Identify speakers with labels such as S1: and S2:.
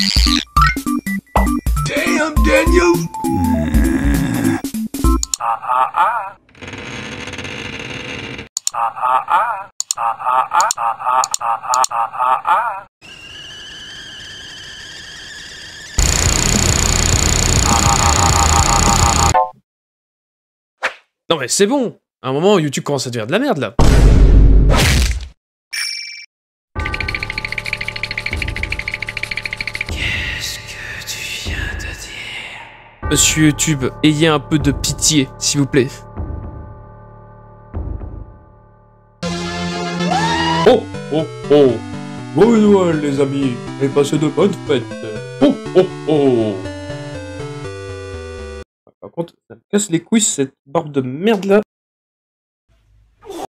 S1: Damn, Daniel!
S2: Non mais c'est bon. À un moment, YouTube commence à devenir de la merde, là. Qu'est-ce que tu viens de dire? Monsieur YouTube, ayez un peu de pitié, s'il vous plaît.
S1: Oh, oh, oh! Joyeux Noël, les amis, et passez de bonnes fêtes! Oh, oh, oh! Par contre, ça me casse les couilles, cette barbe de merde là.